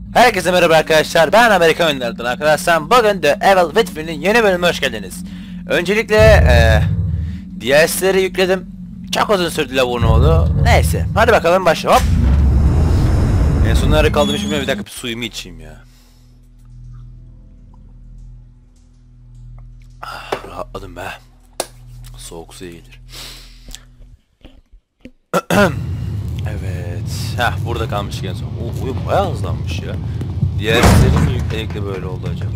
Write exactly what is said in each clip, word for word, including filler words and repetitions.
Herkese merhaba arkadaşlar, ben Amerika oyunlarından arkadaşlar. Bugün de Evil Within'in yeni bölümüne hoş geldiniz. Öncelikle ee, D L C'leri yükledim. Çok uzun sürdü lavuğun oldu. Neyse, hadi bakalım başla, hop. En son nerede kaldım şimdi, bir dakika bir suyumu içeyim ya. Ah, rahatladım be. Soğuk su gelir. Evet. Heh, burada kalmıştık en son. Oo, oyun bayağı hızlanmış ya. Diğer izlerin yüklenikle böyle oldu acaba.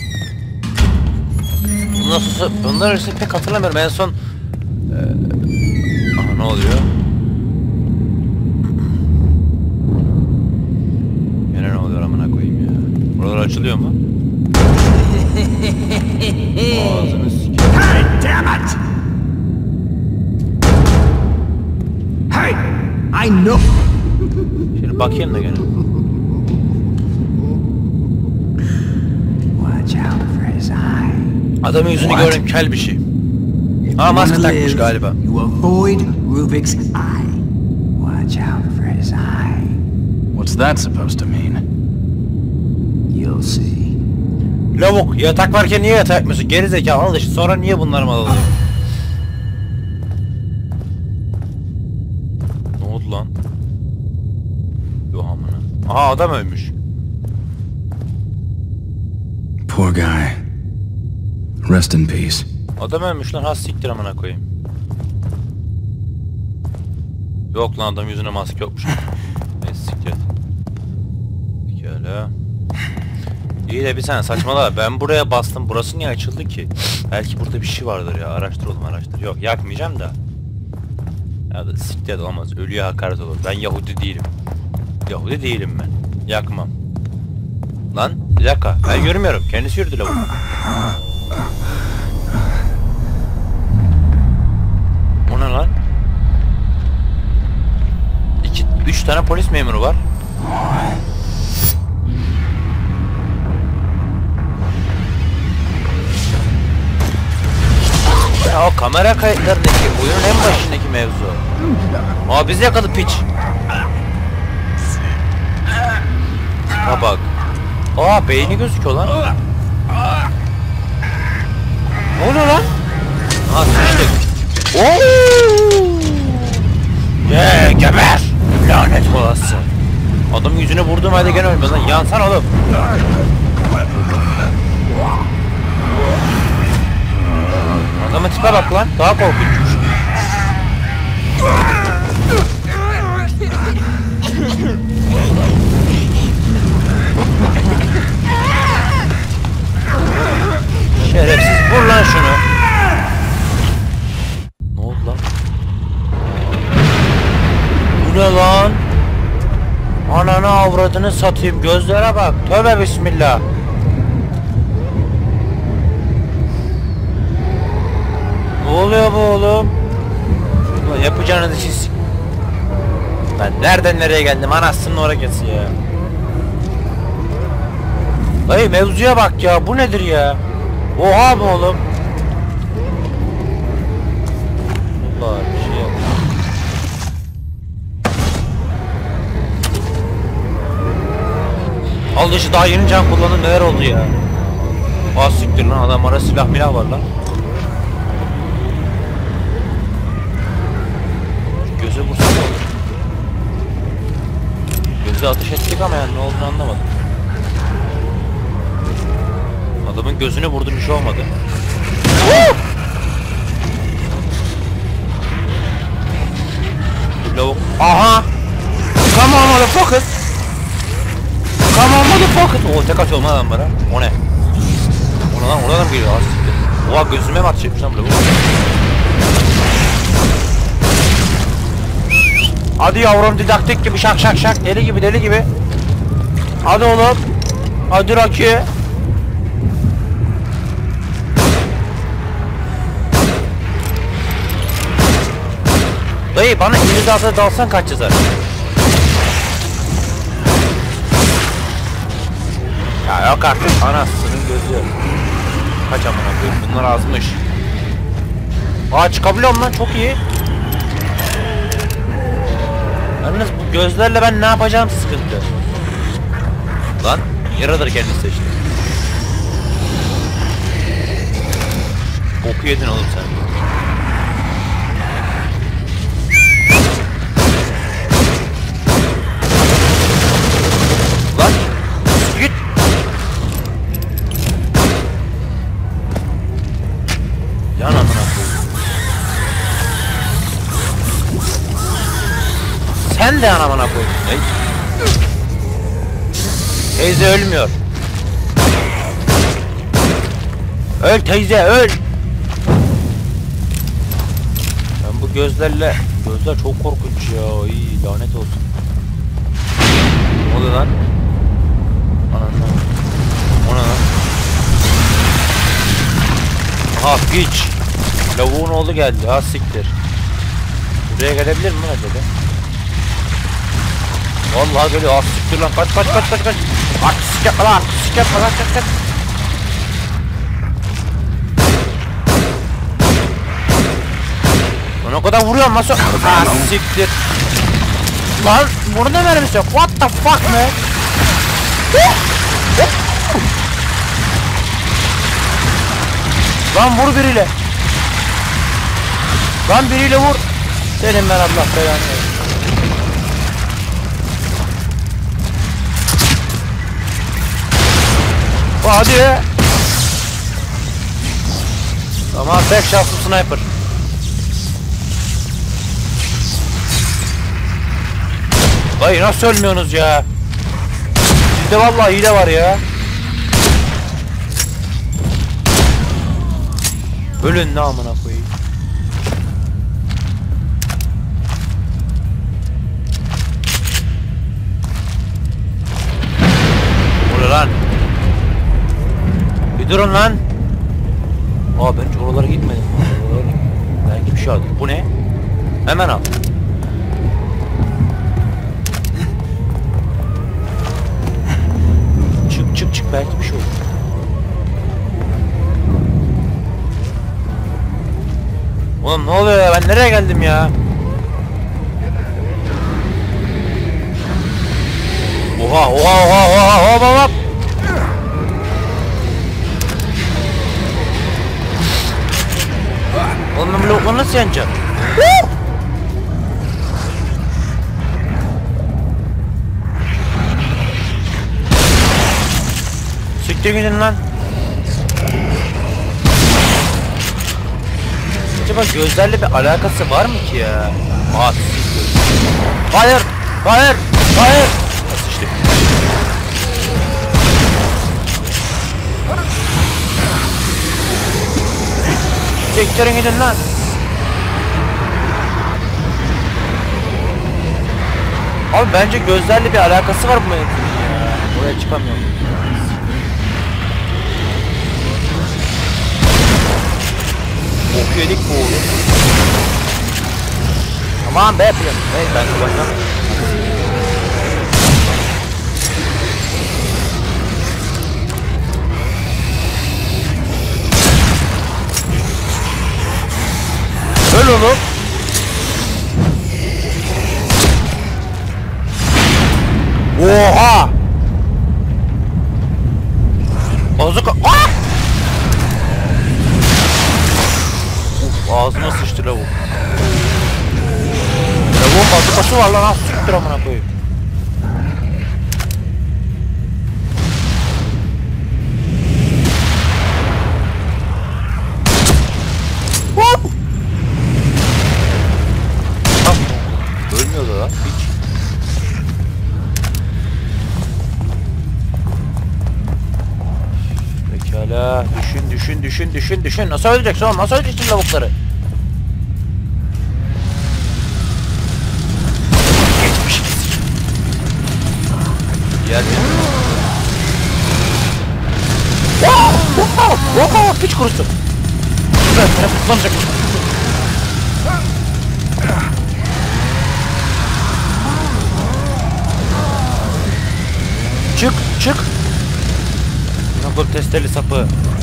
Nasıl? Bunlar arasında pek hatırlamıyorum. En son ee... aha, ne oluyor? Yine ne oluyor amına koyayım ya? Buralar açılıyor mu? Ağzını sikeyim. Hey, damn it! Hey, I know. Şimdi bakayım da gene. Watch out for his eye. Adamın yüzünü What? gördüm, kel bir şey. Aa, maske takmış galiba. You avoid Rubik's eye. Watch out for his eye. What's that supposed to mean? You'll see. Lavuk, yatak varken niye yatak yapmıyorsun? Geri zekalı, al işte, sonra niye bunlar mı alıyor? Ne oldu lan? Yo amına. Aha, adam ölmüş. Poor guy. Rest in peace. Adam ölmüş lan, ha siktir amına koyayım. Yok lan, adam yüzüne maske yokmuş. Neyse siktir et. Pekala. İyi de bir saniye saçmalama, ben buraya bastım, burası niye açıldı ki? Belki burada bir şey vardır ya, araştıralım araştır. Yok, yakmayacağım da. Ya da siktir et, olmaz, ölüye hakaret olur. Ben Yahudi değilim. Yahudi değilim ben. Yakmam. Lan bir dakika, ben görmüyorum, kendisi yürüdü lavuk. O ne lan? İki, üç tane polis memuru var. Ya o kamera kayıtlarındaki oyunun en başındaki mevzu. Aa, bizi yakaladı piç. Ha bak. Aa, beyni gözüküyor lan. Ne oluyor lan? Ha, sıçtık. Ooo! Ye geber! Lanet olası. Adamın yüzüne vurdum, hadi gene ölmez lan. Yansan oğlum. Adamın tipe bak lan. Daha korkunçmuş. Şerefsiz, vur lan şunu. Ne oldu lan? Bu ne lan? Ananı avradını satayım, gözlere bak. Tövbe bismillah. Ne oluyor bu oğlum? Ulan yapacağınız işi s***. Ben nereden nereye geldim, anasının orası ya. Dayı mevzuya bak ya, bu nedir ya? Oha mı oğlum? Allah bir şey yok. Al dışı, daha yeni can kullanın, neler oldu ya? Az siktir lan, adam ara silah milah var lan. Şu göze vursa ne olur? Göze ateş ettik ama yani ne olduğunu anlamadım. Adamın gözüne vurdum, bir şey olmadı. Lavuk. Aha! Come on motherfucker! Come on motherfucker! Oo, tek atıyor lan bana. O ne? Ona lan, oradan mı geliyor? Oha, gözüme mi atacakmış lan bu? Hadi yavrum, didaktik gibi, şak şak şak, deli gibi deli gibi. Hadi oğlum. Hadi Rocky. Dayı bana elli altına dalsan kaç yazar? Ya yok artık, anasının gözü. Kaç amına koyayım, bunlar azmış. Aa, çıkabiliyorum lan, çok iyi. Yalnız bu gözlerle ben ne yapacağım sıkıntı. Lan yaradır kendisi işte. Boku yedin oğlum sen. Lan git. Yan amına koyayım. Sen de yan amına koyayım. Hey. Teyze ölmüyor. Öl teyze öl. Ben bu gözlerle... Gözler çok korkunç ya. İyi lanet olsun. Ne oluyor lan? Anam. O ne lan? Aha piç. Lavuğun oğlu geldi. Ha siktir. Buraya gelebilir mi acaba? Vallahi geliyor. Ah siktir lan. Kaç kaç kaç kaç kaç. Artistik yapma lan. Artistik yapma lan. Kaç kaç. Lan o kadar vuruyorum nasıl? Ah siktir. Lan bunu ne mermisi yok? What the fuck man? Lan vur biriyle. Lan biriyle vur. Senin ben Allah belanı. Hadi. Tamam pek şanslı sniper. Hayır nasıl ölmüyorsunuz ya? Sizde vallahi hile var ya. Ölün ne amına koyayım. Dur lan. Bir durun lan. Aa ben hiç oralara gitmedim. Oralara... Belki bir şey aldım. Bu ne? Hemen al. Çık çık çık belki bir şey olur. Oğlum ne oluyor ya? Ben nereye geldim ya? Oha oha oha oha hop hop hop. Oğlum ben blokları nasıl yeneceğim? Siktir gidin lan. Acaba gözlerle bir alakası var mı ki ya? Aa siktir. Hayır! Hayır! Hayır! Sıçtık. Siktirin gidin lan. Abi bence gözlerle bir alakası var bu mevzunun ya. Oraya çıkamıyorum. Bok yedik bu oğlum. Aman be yapıyorum. Hey ben de başlam. Öl oğlum. Oha! Bazuka. Ah! Uf, ağzıma sıçtı lavuk. Lavuğun bazukası var lan, nasıl siktir amına koyayım. Ölmüyordu lan hiç. Pekala düşün düşün düşün düşün düşün. Nasıl öleceksin oğlum, nasıl öleceksin lavukları? Geçmiş. Yer mi? Oha! Piç kurusu. Güzel, beni kutlanacak. Çık, çık. Nakol testeli sapı.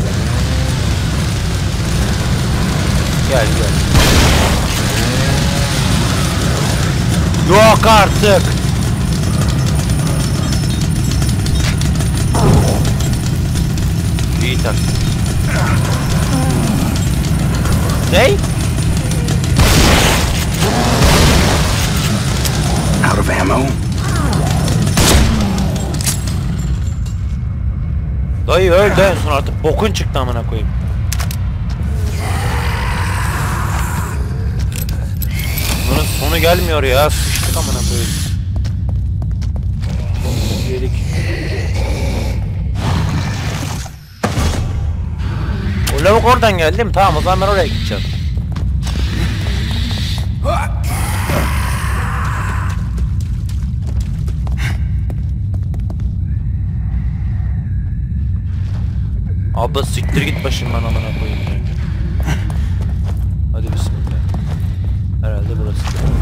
Gel, gel. Yok artık. kaçar. Ney? Out of ammo? Dayı öldü en son artık bokun çıktı amına koyayım. Bunun sonu gelmiyor ya, sıçtık amına koyayım. Yedik. O lavuk oradan geldi mi? Tamam, o zaman ben oraya gideceğim. Abla siktir git başımdan amına koyayım ya. Hadi bismillah. Herhalde burası.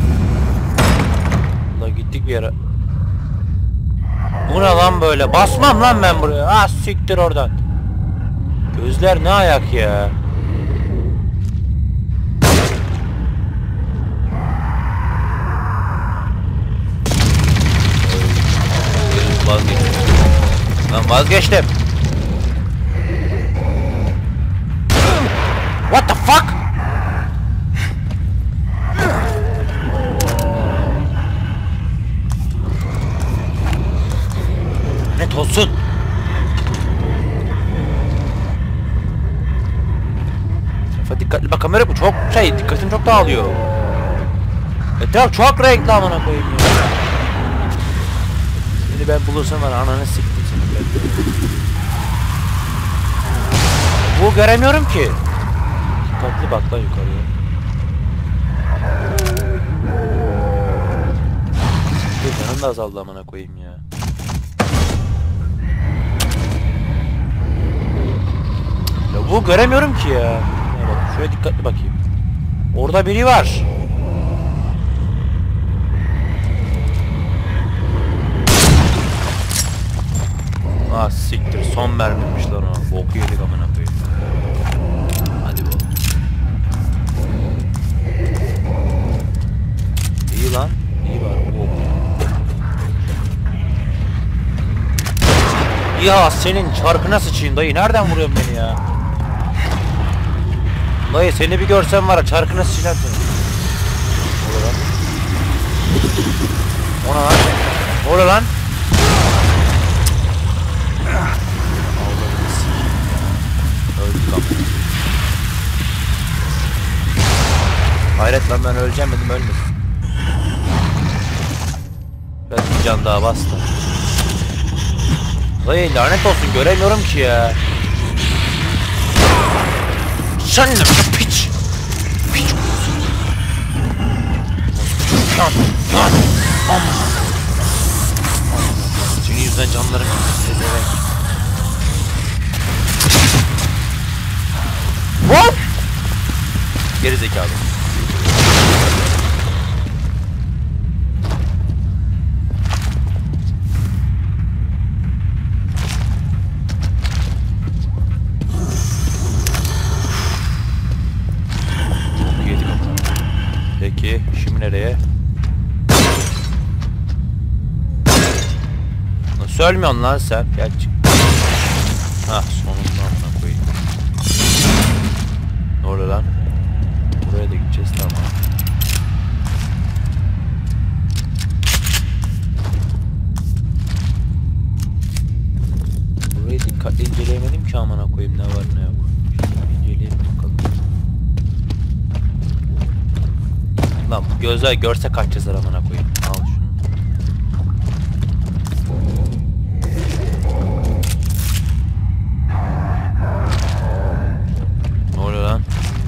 Ulan gittik bir yere. Bu ne lan böyle? Basmam lan ben buraya. Ah siktir oradan. Gözler ne ayak ya. Vazgeçtim. Lan vazgeçtim. What the fuck? Ne olsun? Sefa dikkatli bak, kamera bu çok şey, dikkatim çok dağılıyor. Etraf çok renkli amına koyayım ya. Seni ben bulursam var ananı siktim seni. Bu göremiyorum ki. Dikkatli bak lan yukarıya. Bir canım da azaldı amına koyayım ya. Ya bu göremiyorum ki ya. Ya bak şöyle dikkatli bakayım. Orada biri var. Ah siktir, son mermiymiş lan o. Boku yedik amına koyayım. Hadi bu. İyi lan. İyi var. Oh. Ya senin çarkına sıçayım dayı. Nereden vuruyorsun beni ya? Dayı seni bir görsem var ya, çarkına sıçacağım seni. O ne lan? O ne lan? Öldük ama. Hayret lan, ben öleceğim dedim, ölmedim. Ben bir can daha bastım. Dayı lanet olsun, göremiyorum ki ya. Sen ne bir piç. Piç olsun. Lan lan. Aman. Senin yüzünden canlarım gitti. What? Geri zekalı. Yedik ama. Peki şimdi nereye? Nasıl ölmüyorsun lan sen? Gel çık. Hah sonunda amına koyayım. Ne oluyor lan? Buraya da gideceğiz, tamam. Burayı dikkatli inceleyemedim ki amına koyayım, ne var ne yok. Şimdi inceleyelim bakalım. Lan bu gözler görse kaç yazar amına koyayım. Al şunu. Ne oluyor lan?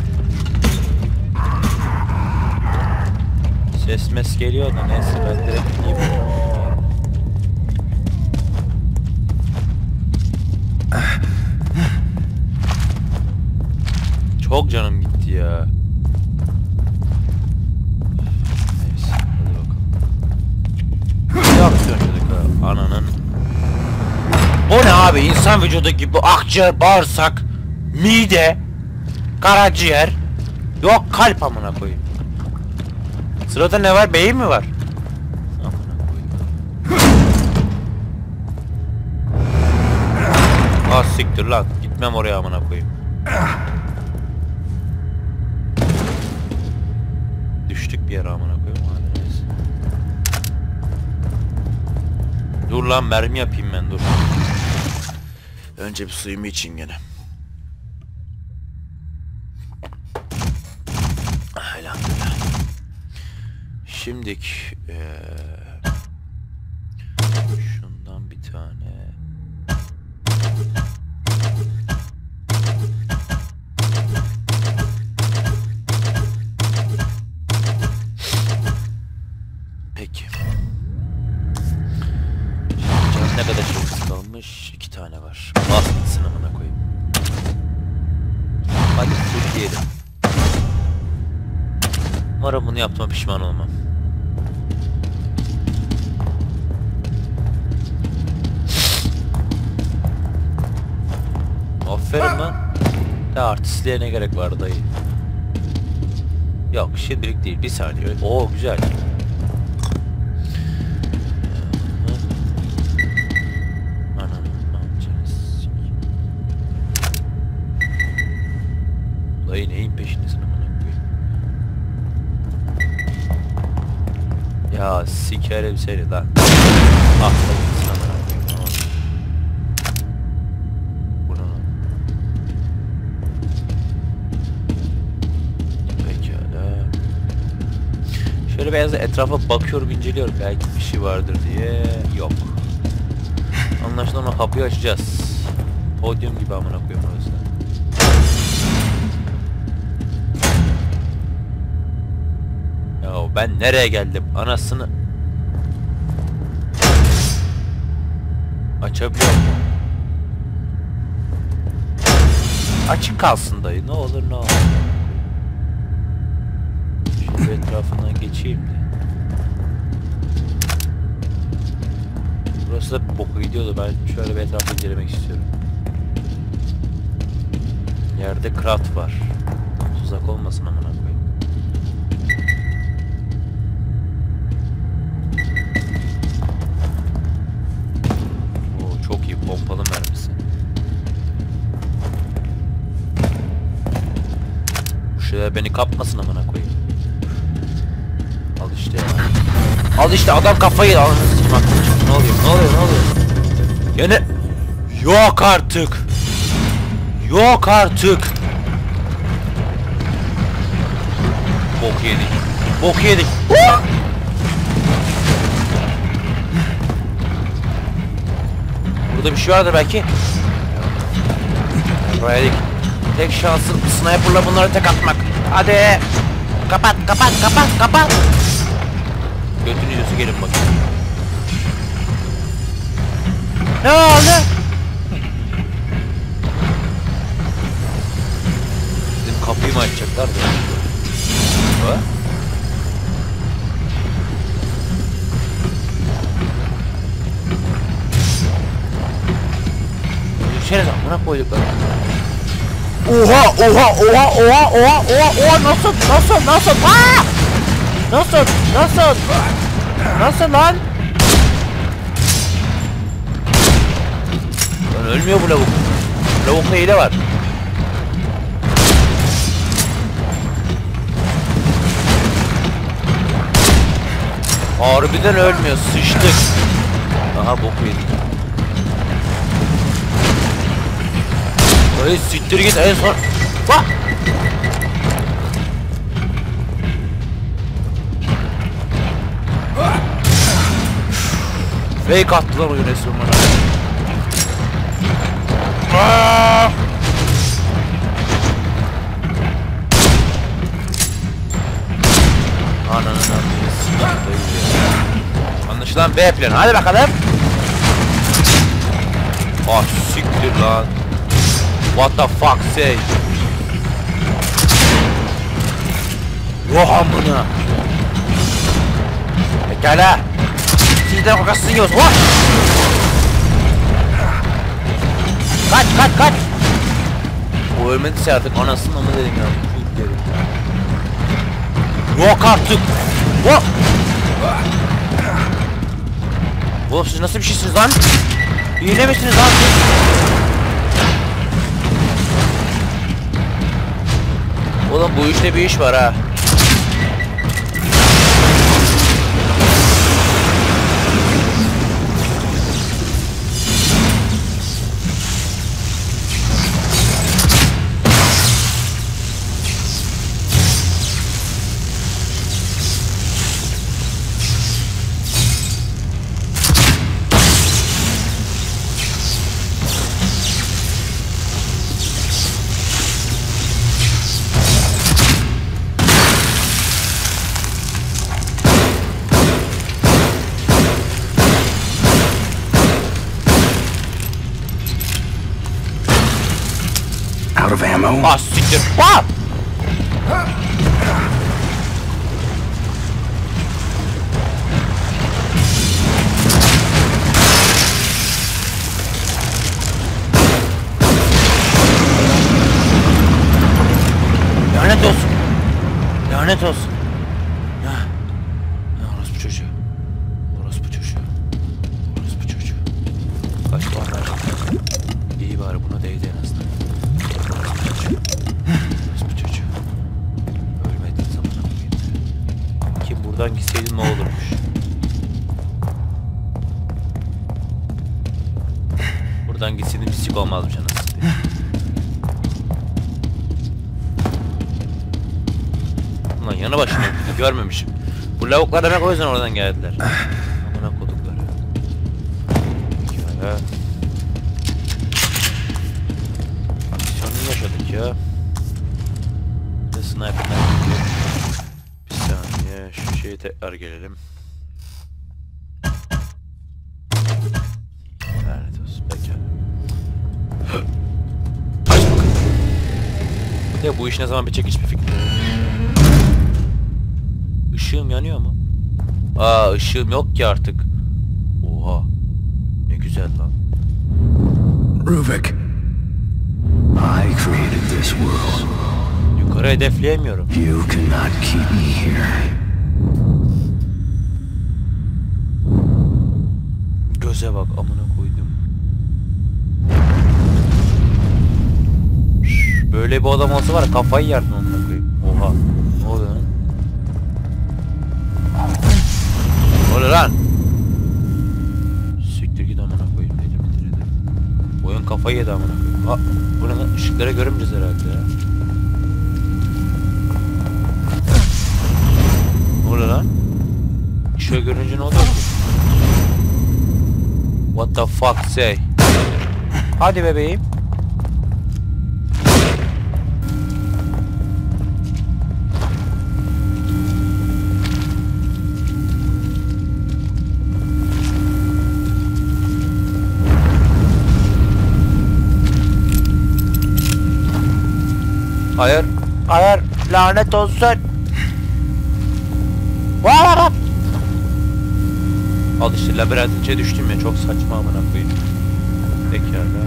Ses mes geliyor da neyse, ben direkt gideyim. Çok canım gitti ya. Neyse hadi bakalım. Ne yapıyorsun çocuklar? Ananın. Bu ne abi? İnsan vücudu gibi akciğer, bağırsak, mide, karaciğer. Yok kalp amına koyayım. Sırada ne var? Beyin mi var? Amına koyayım. Ah Siktir lan. Gitmem oraya amına koyayım. Düştük bir yere amına koyayım. Hadi neyse. Dur lan, mermi yapayım ben, dur. Önce bir suyumu için gene. Elhamdülillah. Şimdik ee, şundan bir tane. Peki. Ne kadar şeyimiz kalmış? İki tane var. Bastı sınavına koyayım. Hadi full diyelim. Umarım bunu yaptığıma pişman olmam. Aferin lan. Ya artistliğe ne gerek var dayı? Yok şimdilik değil, bir saniye. Oo güzel. Dayı neyin peşindesin amına koyayım? Ya sikerim seni lan. Ah dayı amına koyayım. Bu ne lan? Pekala. Şöyle biraz da etrafa bakıyorum, inceliyorum. Belki bir şey vardır diye. Yok. Anlaşılan o kapıyı açacağız. Podyum gibi amına koyayım orası. Ya ben nereye geldim? Anasını açabiliyor mu? Açık kalsın dayı. Ne olur ne olur. Şöyle etrafından geçeyim de. Burası da boku gidiyordu. Ben şöyle bir etrafı incelemek istiyorum. Yerde krat var. Tuzak olmasın amına koyayım. Oo çok iyi pompalı mermisi. Bu şeyler beni kapmasın amına koyayım. Al işte ya. Al işte adam kafayı al. Ne oluyor? Ne oluyor? Ne oluyor? Gene yok artık. Yok artık. Bok yedik. Bok yedik. Burada bir şey vardır belki. Buraya yedik. Tek şansın sniper'la bunları tek atmak. Hadi. Kapat, kapat, kapat, kapat. Götün yüzüsü gelin bakın. Ne oldu? Bizim kapıyı mı açacaklar? Ha? Düşeriz amına koyduklar. Oha oha oha oha oha oha oha nasıl nasıl nasıl aa! Nasıl nasıl nasıl lan? Lan ölmüyor bu lavuk. Lavukta hile var. Harbiden ölmüyor, sıçtık. Aha boku yedik. Ay siktir git en son. Bak. Fake attılar oyun resmen bana. Ananı anlaşılan B planı. Hadi bakalım. Ah siktir lan. What the fuck say? Yok amına. Pekala. Sizden kokasını yiyoruz. What? Kaç kaç kaç. O ölmediyse artık anasının amı dedim ya. Yok artık. What? Oğlum siz nasıl bir şeysiniz lan? Hile misiniz lan siz? Oğlum bu işte bir iş var ha. Out of ammo? Ah siktir. Ah! Lanet olsun. Lanet olsun. Ya. Ya orospu çocuğu. Orospu çocuğu. Orospu çocuğu. Kaç puan verdin? İyi bari buna değdi en azından. Orospu çocuğu. Ölmediğin zaman ölmeyeyim. Kim buradan gitseydin ne olurmuş? Buradan gitseydin pislik olmazmış anasını. Ulan yanı başına görmemişim. Bu lavuklar demek o yüzden oradan geldiler. Amına kodukları. Ya. Aksiyonu yaşadık ya. Bir de sniper'dan gidiyor. Bir saniye şu şeye tekrar gelelim. Lanet olsun pekala. Aç bakalım. Ya bu iş ne zaman bitecek hiçbir fikrim yok. Işığım yanıyor mu? Aa ışığım yok ki artık. Oha. Ne güzel lan. Ruvik. I created this world. Yukarı hedefleyemiyorum. You cannot keep me here. Göze bak amına koydum. Şşş, böyle bir adam olsa var ya kafayı yerdin amına koyayım. Oha. Ne oluyor lan? Ne oluyor lan? Siktir git amına koyayım. Elimi diredim. Oyun kafayı yedi amına koyayım. Ha, bu ne lan? Işıklara göremeyeceğiz herhalde ya. Ne oluyor lan? Işığı görünce ne oluyor ki? What the fuck say? Hadi bebeğim. Hayır. Hayır. Lanet olsun. Vaa! Al işte labirentin içine düştüm ya, çok saçma amına koyayım. Pekala.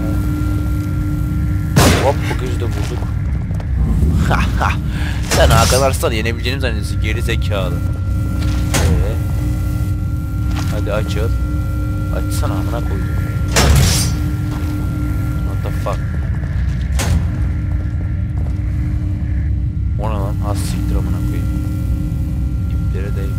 Hop bu gözü de bulduk. Sen Hakan Arslan'ı yenebileceğini zannediyorsun geri zekalı. Ee, hadi açıl. Açsana amına koydum. What the fuck? O ne lan? Az siktir amına koyayım. İplere değme.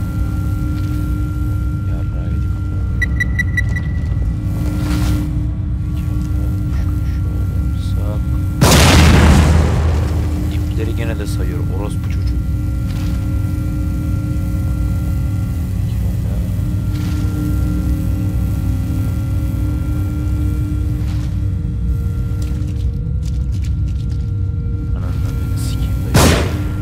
Gene de sayıyor orospu çocuğu. Anandan beni sikeyim dayı.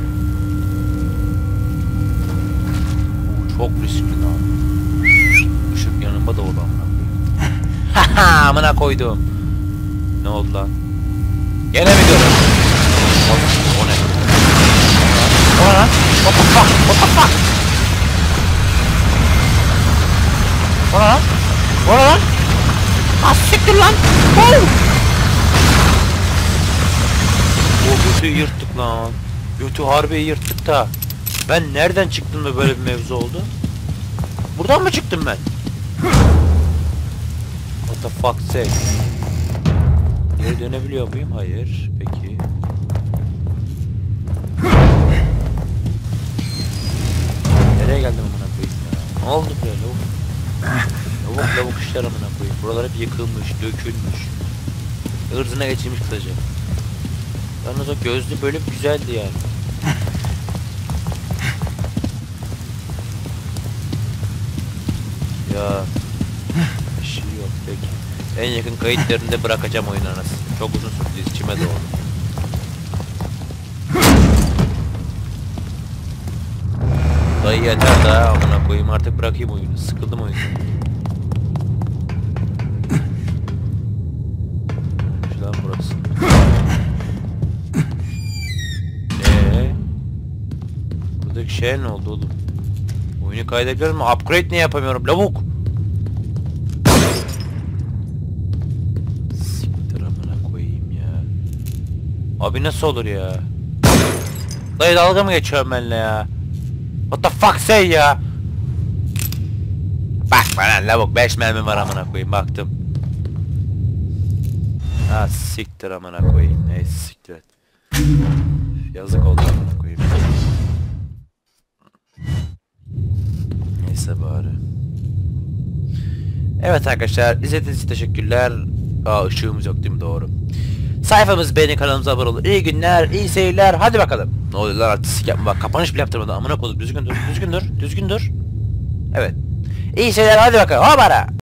Çok riskli lan. Işık yanıma da oldu amına koydum. Haha amına koydum. Ne oldu lan? Gene mi diyorum? O ne? O ne lan? What the fuck? What the fuck? O ne lan? O ne lan? Ah siktir lan! Oh! O götü yırttık lan. Götü harbi yırttık da. Ben nereden çıktım da böyle bir mevzu oldu? Buradan mı çıktım ben? What the fuck say? Geri dönebiliyor muyum? Hayır. Peki. nereye geldim amına koyayım ya? Ne oldu buraya lavuk? Lavuk lavuk işler amına koyayım. Buralar hep yıkılmış, dökülmüş. Irzına geçirmiş kısaca. Yalnız o gözlü böyle bir güzeldi yani. Ya bir şey yok peki. En yakın kayıtlarında bırakacağım oyun anasını. Çok uzun sürdü, içime doğdu. Dayı yeter daha amına koyayım, artık bırakayım oyunu. Sıkıldım oyunu. Şuradan burası. Eee? Buradaki şey ne oldu oğlum? Oyunu kaydedebiliyor mu? Upgrade niye yapamıyorum? Lavuk! Siktir amına koyayım ya. Abi nasıl olur ya? Dayı dalga mı geçiyorum benimle ya? What the fuck say ya? Bak bana lavuk, beş mermi var amına koyayım, baktım. Ha siktir amına koyayım. Neyse siktir et. Yazık oldu amına koyayım. Neyse bari. Evet arkadaşlar, izlediğiniz için teşekkürler. Aa ışığımız yok değil mi? Doğru. Sayfamız beğeni, kanalımıza abone olun. İyi günler, iyi seyirler. Hadi bakalım. Ne oluyor lan, artistik yapma bak, kapanış bile yaptırmadı. Amına koydum, düzgün dur, düzgün dur, düzgün dur. Evet. İyi seyirler, hadi bakalım. Hopara.